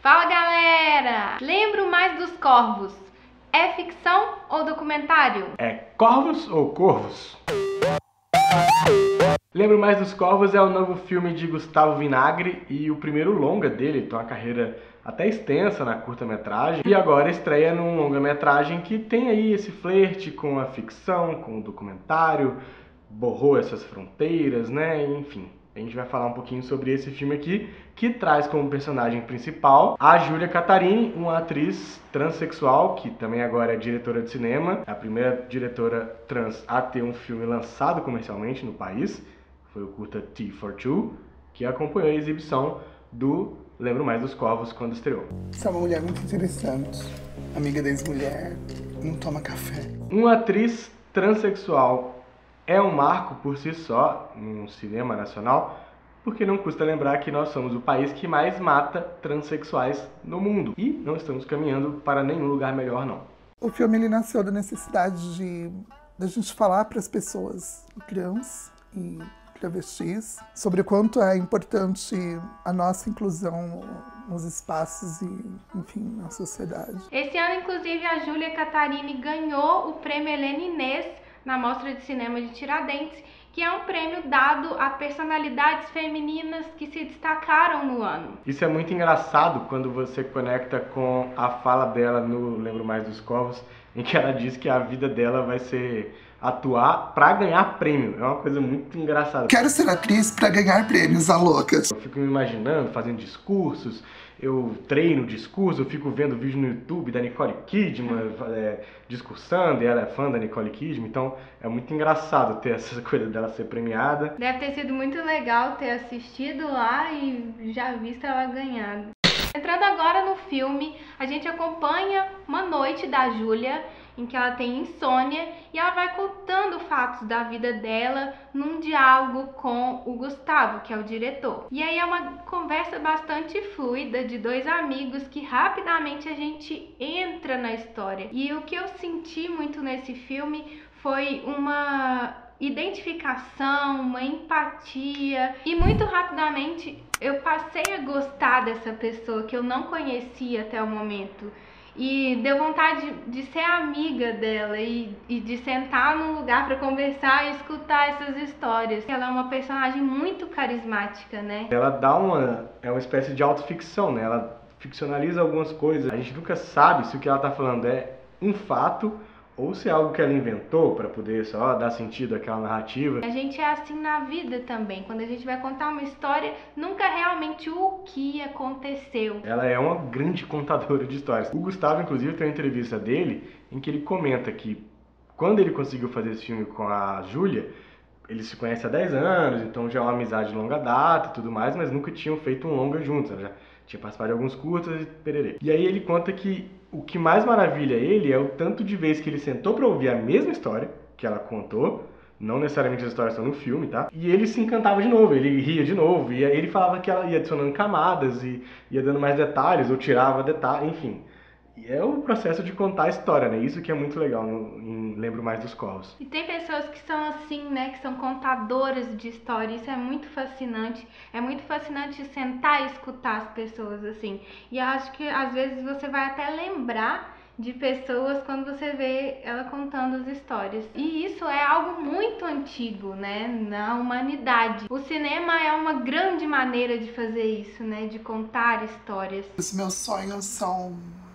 Fala galera! Lembro mais dos Corvos. É ficção ou documentário? É Corvos ou Corvos? Lembro mais dos Corvos é o novo filme de Gustavo Vinagre e o primeiro longa dele, tem uma carreira até extensa na curta-metragem e agora estreia num longa-metragem que tem aí esse flerte com a ficção, com o documentário, borrou essas fronteiras, né? Enfim, a gente vai falar um pouquinho sobre esse filme aqui, que traz como personagem principal a Júlia Cattarini, uma atriz transexual, que também agora é diretora de cinema, é a primeira diretora trans a ter um filme lançado comercialmente no país, foi o curta Tea for Two, que acompanhou a exibição do Lembro Mais dos Corvos quando estreou. Você é uma mulher muito interessante, amiga da ex-mulher, não toma café. Uma atriz transexual é um marco por si só no cinema nacional, porque não custa lembrar que nós somos o país que mais mata transexuais no mundo. E não estamos caminhando para nenhum lugar melhor, não. O filme ele nasceu da necessidade da gente falar para as pessoas trans e travestis sobre o quanto é importante a nossa inclusão nos espaços e, enfim, na sociedade. Esse ano, inclusive, a Júlia Cattarini ganhou o prêmio Helena Inês na Mostra de Cinema de Tiradentes, que é um prêmio dado a personalidades femininas que se destacaram no ano. Isso é muito engraçado quando você conecta com a fala dela no Lembro Mais dos Corvos, em que ela diz que a vida dela vai ser atuar para ganhar prêmio. É uma coisa muito engraçada. Quero ser atriz para ganhar prêmios, a louca. Eu fico me imaginando fazendo discursos, eu treino discurso, eu fico vendo vídeo no YouTube da Nicole Kidman discursando, e ela é fã da Nicole Kidman, então é muito engraçado ter essa coisa dela ser premiada. Deve ter sido muito legal ter assistido lá e já visto ela ganhar. Entrando agora no filme, a gente acompanha uma noite da Júlia, em que ela tem insônia, e ela vai contando fatos da vida dela num diálogo com o Gustavo, que é o diretor. E aí é uma conversa bastante fluida de dois amigos que rapidamente a gente entra na história. E o que eu senti muito nesse filme foi uma identificação, uma empatia, e muito rapidamente eu passei a gostar dessa pessoa que eu não conhecia até o momento. E deu vontade de ser amiga dela e de sentar num lugar para conversar e escutar essas histórias. Ela é uma personagem muito carismática, né? Ela dá uma espécie de autoficção, né? Ela ficcionaliza algumas coisas. A gente nunca sabe se o que ela tá falando é um fato ou se é algo que ela inventou para poder só dar sentido àquela narrativa. A gente é assim na vida também. Quando a gente vai contar uma história, nunca é realmente o que aconteceu. Ela é uma grande contadora de histórias. O Gustavo, inclusive, tem uma entrevista dele em que ele comenta que quando ele conseguiu fazer esse filme com a Júlia, eles se conhecem há 10 anos, então já é uma amizade de longa data e tudo mais, mas nunca tinham feito um longa juntos. Ela já tinha participado de alguns curtas e pererê. E aí ele conta que o que mais maravilha ele é o tanto de vezes que ele sentou pra ouvir a mesma história que ela contou, não necessariamente as histórias estão no filme, tá? E ele se encantava de novo, ele ria de novo, e aí ele falava que ela ia adicionando camadas e ia dando mais detalhes, ou tirava detalhes, enfim. E é o processo de contar a história, né? Isso que é muito legal em Lembro Mais dos Corvos. E tem pessoas que são assim, né? Que são contadoras de história. Isso é muito fascinante. É muito fascinante sentar e escutar as pessoas assim. E eu acho que às vezes você vai até lembrar de pessoas quando você vê ela contando as histórias. E isso é algo muito antigo, né, na humanidade. O cinema é uma grande maneira de fazer isso, né, de contar histórias. Os meus sonhos são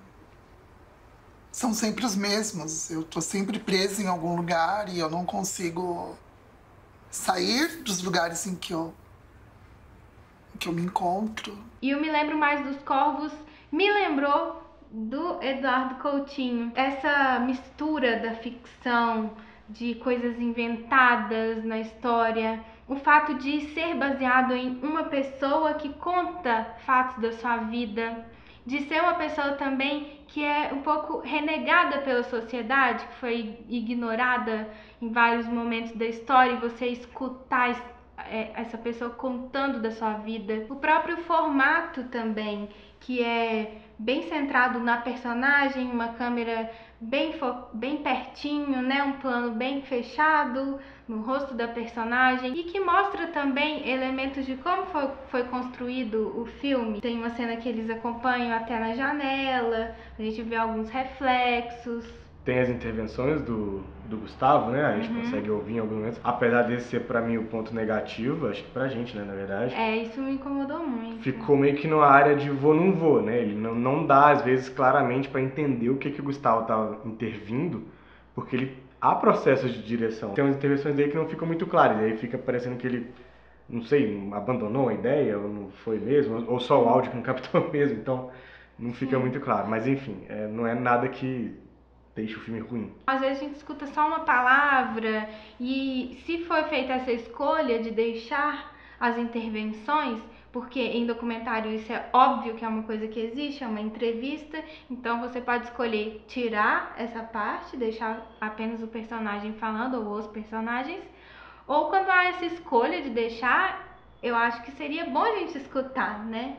sempre os mesmos. Eu tô sempre presa em algum lugar e eu não consigo sair dos lugares em que eu me encontro. E eu Me Lembro Mais dos Corvos me lembrou do Eduardo Coutinho. Essa mistura da ficção, de coisas inventadas na história, o fato de ser baseado em uma pessoa que conta fatos da sua vida, de ser uma pessoa também que é um pouco renegada pela sociedade, que foi ignorada em vários momentos da história, e você escutar essa pessoa contando da sua vida. O próprio formato também, que é bem centrado na personagem, uma câmera bem pertinho, né? Um plano bem fechado no rosto da personagem e que mostra também elementos de como foi construído o filme. Tem uma cena que eles acompanham até na janela, a gente vê alguns reflexos. Tem as intervenções do Gustavo, né? A gente consegue ouvir em alguns momentos. Apesar desse ser pra mim o ponto negativo, acho que pra gente, né, na verdade. Isso me incomodou muito. Ficou meio que numa área de vou, não vou, né? Ele não dá, às vezes, claramente pra entender o que o Gustavo tava intervindo, porque há processos de direção. Tem umas intervenções dele que não ficam muito claras, e aí fica parecendo que ele, não sei, abandonou a ideia, ou não foi mesmo, ou só o áudio que não captou mesmo, então não fica muito claro. Mas enfim, não é nada que deixa o filme ruim. Às vezes a gente escuta só uma palavra e se foi feita essa escolha de deixar as intervenções, porque em documentário isso é óbvio que é uma coisa que existe, é uma entrevista, então você pode escolher tirar essa parte, deixar apenas o personagem falando ou os personagens, ou quando há essa escolha de deixar, eu acho que seria bom a gente escutar, né?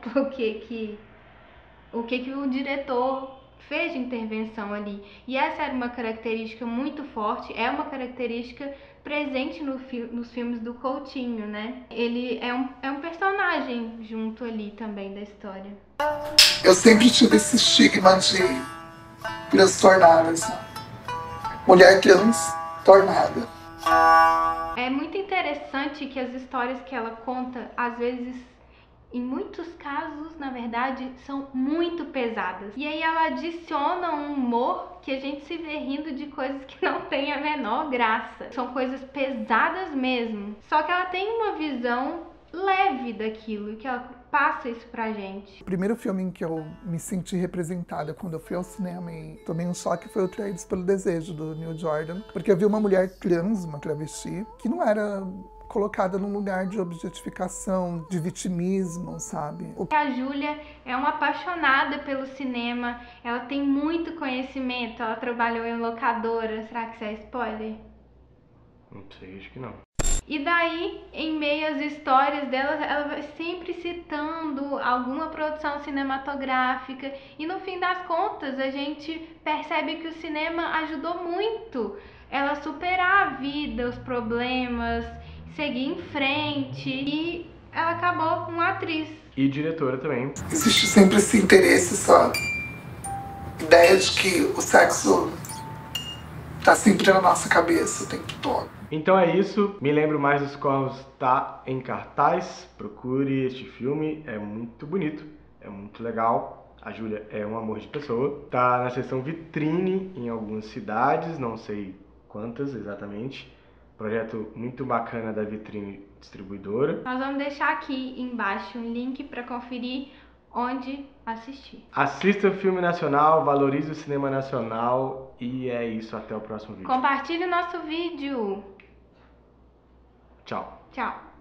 O que o diretor fez de intervenção ali. E essa era uma característica muito forte, é uma característica presente nos filmes do Coutinho, né? Ele é um personagem junto ali também da história. Eu sempre tive esse estigma de transtornadas. Mulher trans tornada. É muito interessante que as histórias que ela conta, às vezes, em muitos casos, na verdade, são muito pesadas. E aí ela adiciona um humor que a gente se vê rindo de coisas que não tem a menor graça. São coisas pesadas mesmo. Só que ela tem uma visão leve daquilo, que ela passa isso pra gente. O primeiro filme em que eu me senti representada quando eu fui ao cinema e tomei um choque foi o Traídos pelo Desejo, do Neil Jordan. Porque eu vi uma mulher trans, uma travesti, que não era colocada num lugar de objetificação, de vitimismo, sabe? A Júlia é uma apaixonada pelo cinema, ela tem muito conhecimento, ela trabalhou em locadora. Será que isso é spoiler? Não sei, acho que não. E daí, em meio às histórias dela, ela vai sempre citando alguma produção cinematográfica e no fim das contas a gente percebe que o cinema ajudou muito ela a superar a vida, os problemas, seguir em frente e ela acabou uma atriz. E diretora também. Existe sempre esse interesse, essa ideia de que o sexo tá sempre na nossa cabeça o tempo todo. Então é isso, Me Lembro Mais dos Corvos tá em cartaz, procure este filme, é muito bonito, é muito legal, a Júlia é um amor de pessoa, tá na seção vitrine em algumas cidades, não sei quantas exatamente, projeto muito bacana da Vitrine Distribuidora. Nós vamos deixar aqui embaixo um link para conferir onde assistir. Assista o filme nacional, valorize o cinema nacional e é isso, até o próximo vídeo. Compartilhe o nosso vídeo. Tchau. Tchau.